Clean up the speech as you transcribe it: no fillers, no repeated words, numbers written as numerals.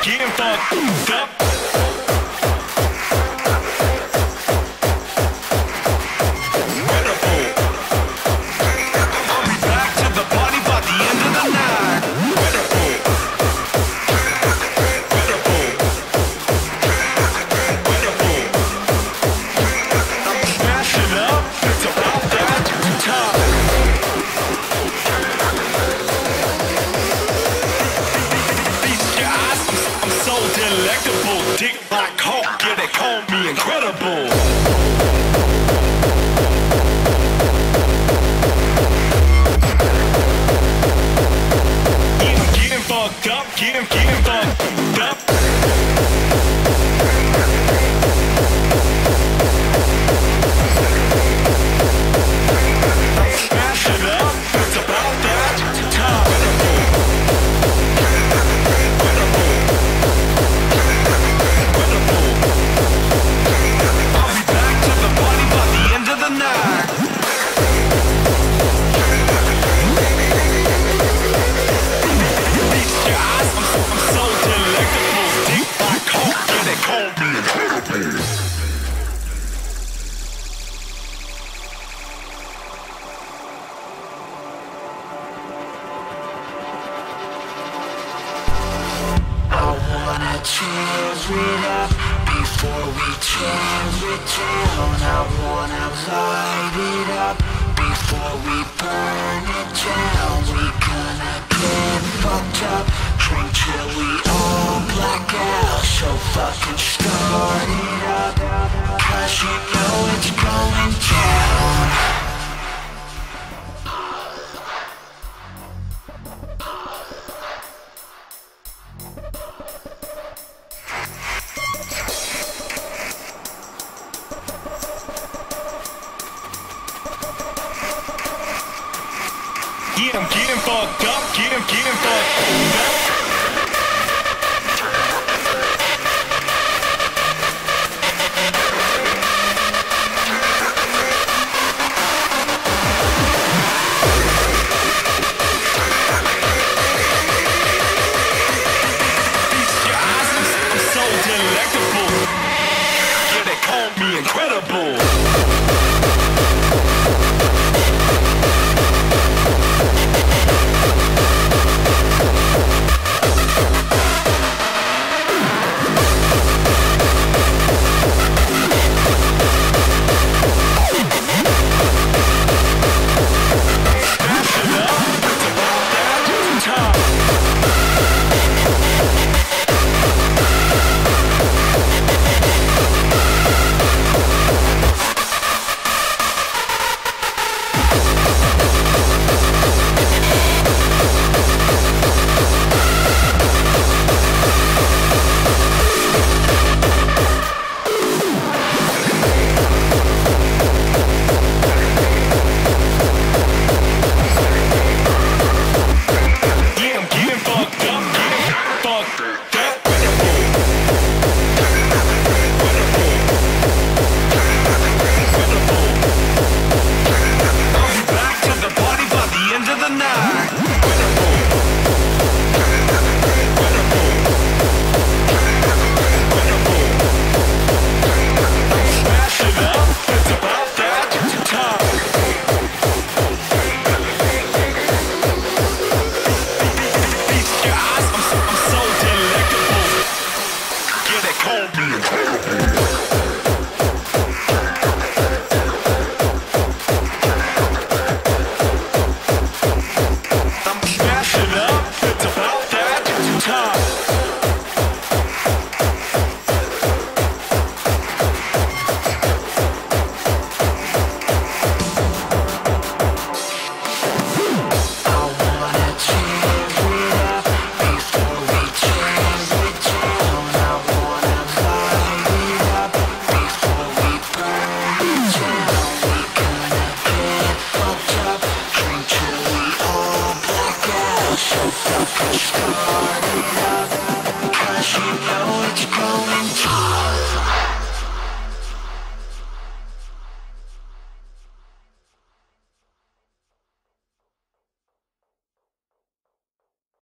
getting fucked up. Dick like Hulk, yeah, they call me incredible. Getting fucked up, getting fucked up. Smash it up, it's about that time. Tear it up before we tear it down. I wanna light it up before we burn it down. We gonna get fucked up, drink till we all black out. So fucking start it up, 'cause you know it's going down. Getting fucked up, getting fucked up.